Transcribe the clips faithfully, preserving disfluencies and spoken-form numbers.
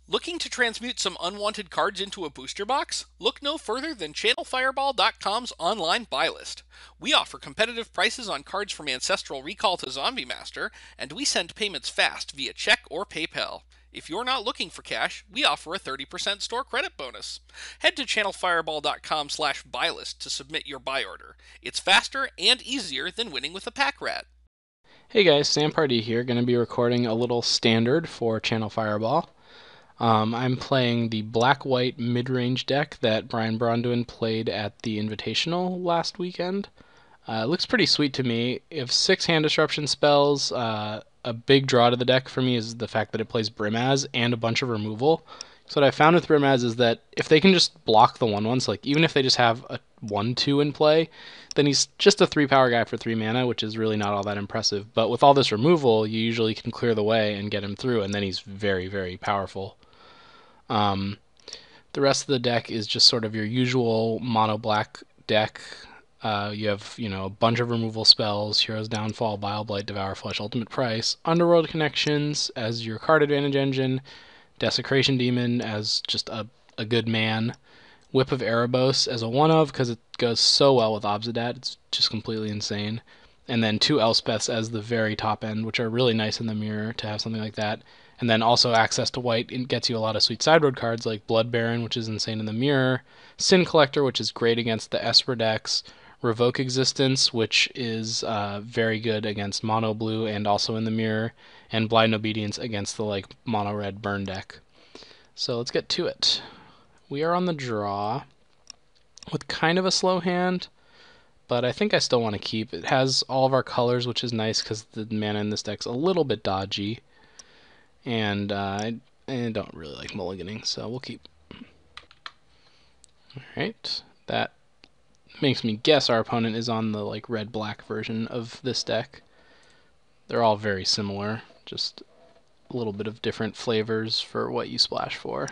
Looking to transmute some unwanted cards into a booster box? Look no further than channel fireball dot com's online buy list. We offer competitive prices on cards from Ancestral Recall to Zombie Master, and we send payments fast via check or PayPal. If you're not looking for cash, we offer a thirty percent store credit bonus. Head to channel fireball dot com slash buy list to submit your buy order. It's faster and easier than winning with a pack rat. Hey guys, Sam Pardee here, going to be recording a little standard for Channel Fireball. Um, I'm playing the black-white mid-range deck that Brian Bronduin played at the Invitational last weekend. Uh, it looks pretty sweet to me. If six hand disruption spells, uh, a big draw to the deck for me is the fact that it plays Brimaz and a bunch of removal. So what I found with Brimaz is that if they can just block the one ones, like even if they just have a one two in play, then he's just a three power guy for three mana, which is really not all that impressive. But with all this removal, you usually can clear the way and get him through, and then he's very, very powerful. Um, the rest of the deck is just sort of your usual mono black deck. Uh, you have, you know, a bunch of removal spells: Hero's Downfall, Bile Blight, Devour Flesh, Ultimate Price, Underworld Connections as your card advantage engine, Desecration Demon as just a, a good man, Whip of Erebos as a one of because it goes so well with Obsidat. It's just completely insane. And then two Elspeths as the very top end, which are really nice in the mirror to have something like that. And then also access to white, it gets you a lot of sweet sideboard cards like Blood Baron, which is insane in the mirror, Sin Collector, which is great against the Esper decks, Revoke Existence, which is uh, very good against mono blue and also in the mirror, and Blind Obedience against the like mono red burn deck. So let's get to it. We are on the draw with kind of a slow hand, but I think I still want to keep. It has all of our colors, which is nice because the mana in this deck's a little bit dodgy, and uh, I, I don't really like mulliganing, so we'll keep. Alright, that makes me guess our opponent is on the like red-black version of this deck. They're all very similar, just a little bit of different flavors for what you splash for.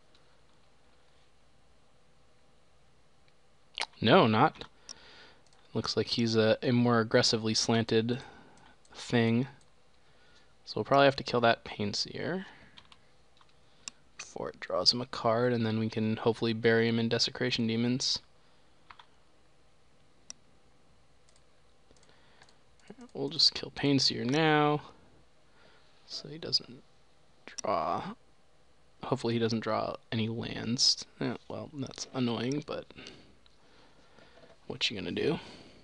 No, not. Looks like he's a, a more aggressively slanted thing. So we'll probably have to kill that Painseer before it draws him a card, and then we can hopefully bury him in Desecration Demons. We'll just kill Painseer now, so he doesn't draw. Hopefully he doesn't draw any lands. Eh, well, that's annoying, but what you gonna do?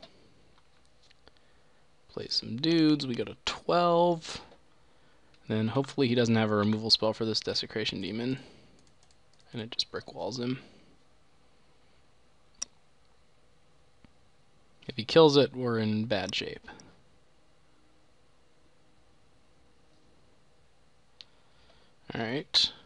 Play some dudes. We go to twelve. Then hopefully he doesn't have a removal spell for this Desecration Demon, and it just brick walls him. If he kills it, we're in bad shape. Alright.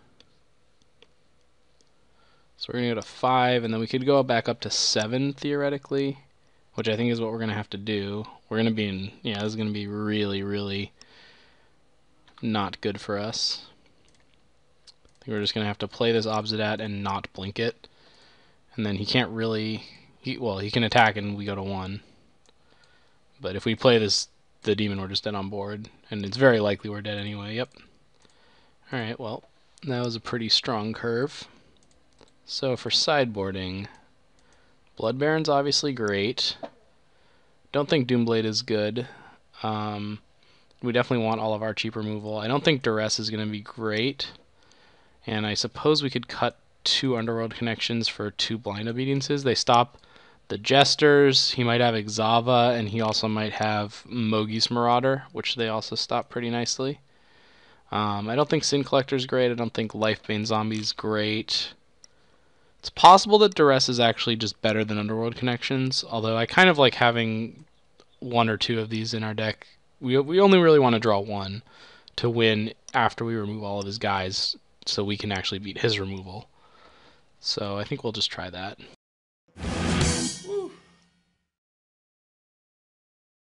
So we're going to go to five, and then we could go back up to seven, theoretically, which I think is what we're going to have to do. We're going to be in, yeah, this is going to be really, really not good for us. I think we're just going to have to play this Obsidat and not blink it. And then he can't really, he, well, he can attack and we go to one. But if we play this, the demon, we're just dead on board. And it's very likely we're dead anyway, yep. Alright, well, that was a pretty strong curve. So for sideboarding, Blood Baron's obviously great. Don't think Doomblade is good. Um, we definitely want all of our cheap removal. I don't think Duress is going to be great. And I suppose we could cut two Underworld Connections for two Blind Obediences. They stop the Jesters. He might have Exava, and he also might have Mogi's Marauder, which they also stop pretty nicely. Um, I don't think Sin Collector's great. I don't think Lifebane Zombie's great. It's possible that Duress is actually just better than Underworld Connections, although I kind of like having one or two of these in our deck. We, we only really want to draw one to win after we remove all of his guys, so we can actually beat his removal. So I think we'll just try that.